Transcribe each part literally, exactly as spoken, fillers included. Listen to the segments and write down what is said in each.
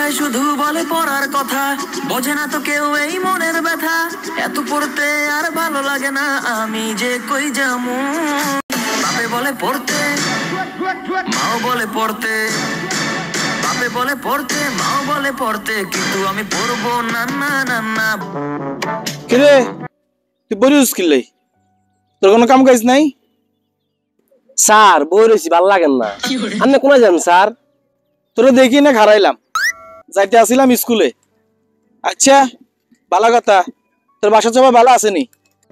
বোঝায় শুধু বলে পড়ার কথা, বোঝে না তো কেউ এই মনের ব্যথা। এত পড়তে আর ভালো লাগে না, আমি যে কই যামু। বাপে বলে পড়তে, মাও বলে পড়তে, বাপে বলে পড়তে, মাও বলে পড়তে, কিন্তু আমি পড়বো না না না না। কিরে তুই পড়িস কিলে? তোর কোনো কাম কাজ নাই? স্যার বই রয়েছি ভাল লাগেন না। আপনি কোথায় যান স্যার? তোরা দেখি না খারাইলাম, যাইতে আসিলাম স্কুলে। আচ্ছা ভালো কথা, তোর বাসার সবাই ভালো আসেনি?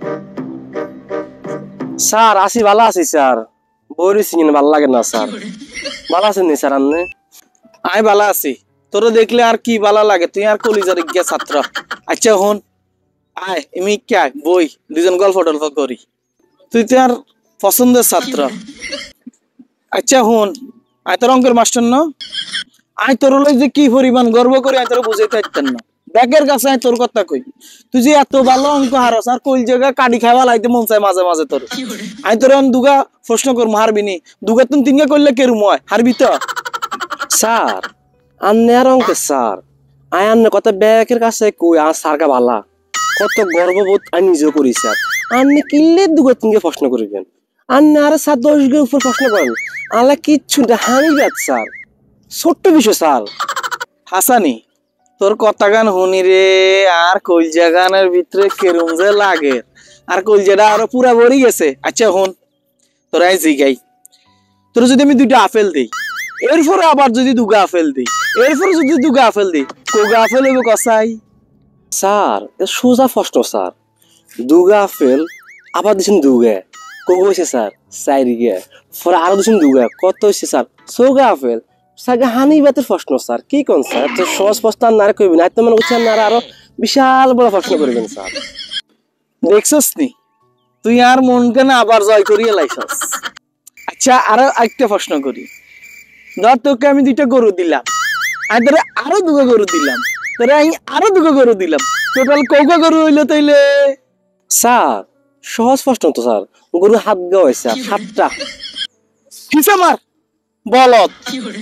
স্যার আসি ভালো আছি স্যার, বই রয়েছি কিনা ভাল লাগে না স্যার। ভালো আছেন নি স্যার আপনি? আমি ভালো আছি, তোরা দেখলে আর কি ভালো লাগে, তুই আর কলিজার গিয়া ছাত্র। আচ্ছা হন আয়, এমনি কে বই দুজন গল্প টল্প করি, তুই তো আর পছন্দের ছাত্র। আচ্ছা হন, আয় তোর অঙ্কের মাস্টার না, আয় তোর লই যে কি পরিমাণ গর্ব করি আয় তোর বুঝাইতে পারতেন না। ব্যাগের কাছে আয় তোর কথা কই, তুই যে এত ভালো অঙ্ক হারস আর কই জায়গা কাটি খাওয়া লাইতে মন চায় মাঝে মাঝে তোর। আয় তোর দুগা প্রশ্ন করবো, হারবি নি? দুগা তুমি তিনগা করলে কেরম হয়, হারবি তো? স্যার আন্নে আর অঙ্কে স্যার, আয় আন্নে কথা ব্যাগের কাছে কই আর স্যারকা ভালা, কত গর্ববোধ আমি নিজেও করি স্যার। আন্নে কিনলে দুগা তিনকে প্রশ্ন করবেন, আন্নে আর স্যার দশ গের উপর প্রশ্ন করেন, আল্লাহ কিচ্ছু না হানি ব্যাগ স্যার, ছোট্ট বিষয় স্যার। হাসানি তোর কথা গান শুনি রে, আর কলজা গানের ভিতরে কেরম যে লাগে, আর কলজাটা আরো পুরা ভরি গেছে। আচ্ছা হন তোর আই জিগাই, তোর যদি আমি দুইটা আপেল দিই, এরপরে আবার যদি দুগা আপেল দিই, এরপরে যদি দুগা আপেল দিই, কোগা আপেল হইব কসাই? স্যার সোজা প্রশ্ন স্যার, দুগা আপেল আবার দিচ্ছেন দুগে, কগো হয়েছে স্যার চারি গে, পরে আরো দিচ্ছেন দুগে, কত হয়েছে স্যার চৌগা আপেল। স্যার হানি বাতের প্রশ্ন স্যার, কি কোন স্যার তো সহজ প্রশ্ন আর নারে কইবেন, আর তো মনে করছেন না আরো বিশাল বড় প্রশ্ন করবেন স্যার। দেখছস নি তুই আর মন কেন আবার জয় করিয়ে লাইছস। আচ্ছা আরো একটা প্রশ্ন করি, ধর তোকে আমি দুইটা গরু দিলাম, আর তোরে আরো দুগা গরু দিলাম, তোরে আমি আরো দুগা গরু দিলাম, টোটাল কৌগা গরু হইলো তাইলে? স্যার সহজ প্রশ্ন তো স্যার, গরু হাত দেওয়া হয়েছে সাতটা। হিসা মার বলত,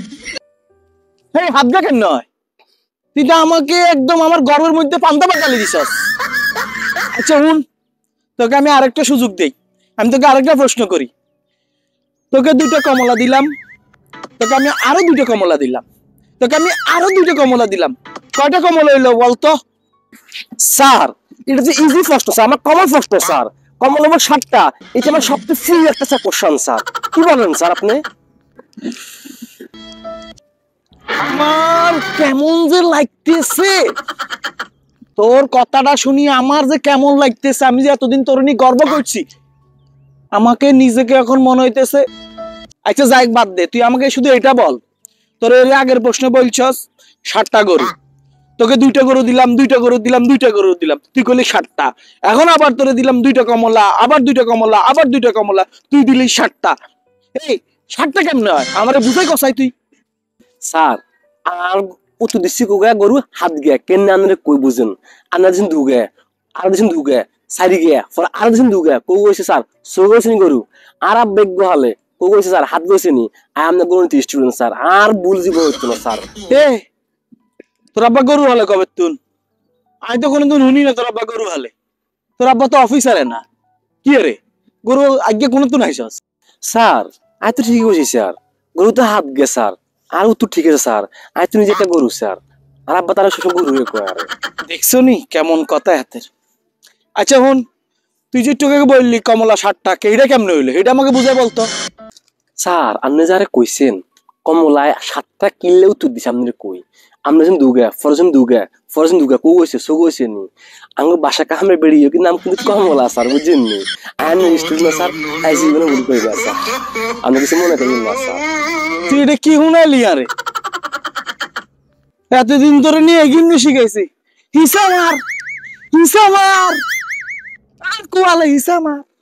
হাত গা কেন নয়? তুই তো আমাকে একদম আমার গর্বের মধ্যে পান্তা পাকালি দিছস। আচ্ছা হুন, তোকে আমি আরেকটা সুযোগ দেই, আমি তোকে আরেকটা প্রশ্ন করি। তোকে দুইটা কমলা দিলাম, তোকে আমি আরো দুইটা কমলা দিলাম, তোকে আমি আরো দুইটা কমলা দিলাম, কয়টা কমলা হইলো বলতো? স্যার এটা যে ইজি প্রশ্ন স্যার, আমার কমন প্রশ্ন স্যার, কমন নম্বর সাতটা, এটা আমার সবচেয়ে ফ্রি একটা স্যার কোশ্চেন স্যার, কি বলেন স্যার আপনি? আমার কেমন যে লাগতেছে, তোর কথাটা শুনি আমার যে কেমন লাগতেছে, আমি যে এতদিন তোর নিয়ে গর্ব করছি, আমাকে নিজেকে এখন মনে হইতেছে। আচ্ছা যাই বাদ দে, তুই আমাকে শুধু এটা বল, তোর এর আগের প্রশ্ন বলছস ষাটটা গরু, তোকে দুইটা গরু দিলাম, দুইটা গরু দিলাম, দুইটা গরু দিলাম, তুই করলি ষাটটা। এখন আবার তোরে দিলাম দুইটা কমলা, আবার দুইটা কমলা, আবার দুইটা কমলা, তুই দিলি ষাটটা। এই ষাটটা কেমনে হয় আমারে বুঝাই কসাই তুই? স্যার আর উত্তর দিচ্ছি কোগা গরু হাত গিয়া কেন আনরে কই বুঝেন, আনা দিছেন দুগে, আর দিছেন দুগে, সারি গিয়া পরে আর দিছেন দুগে, কই হইছে স্যার সো গইছেন গরু, আর বেগ হলে কই হইছে স্যার হাত গইছে নি, আই এম দ্য গণিত স্টুডেন্ট স্যার, আর ভুল জীবন হইতো না স্যার। এ তোর আব্বা গরু হলে কবে তুন? আমি তো কোনোদিন শুনি না তোর আব্বা গরু হলে, তোর আব্বা তো অফিসারে না, কি রে গরু আগে কোনো তুন আইসস? স্যার আই তো ঠিকই বলছি স্যার, গরু তো হাত গে স্যার, আর উত্তর ঠিক আছে স্যার, আই তো নিজে একটা গরু স্যার, আর আব্বা তারা সব গরু কয় আর। দেখছো নি কেমন কথা হাতের। আচ্ছা হুন, তুই যে তোকে বললি কমলা ষাটটা, এইটা কেমনে হইলো এটা আমাকে বুঝাই বলতো। স্যার আপনি যারে কইছেন কমলায় সাতটা কিনলে উত্তর দিছে, আপনি কই আমরা যেন দুগা ফরজন দুগা ফরজন দুগা কো হইছে সো হইছে নি, আঙ্গ বাসা কামে বেরিয়ে কি নাম কিন্তু কমলা স্যার বুঝেন নি, আই এম স্টুডেন্ট স্যার, আই জীবনে ভুল কইবা স্যার, আমি কিছু মনে করি না স্যার। তুই এটা কি শুনাইলি আরে? এতদিন ধরে নিয়ে এগিয়ে শিখাইছি, হিসা মার হিসা মার আর কোয়ালে হিসা মার।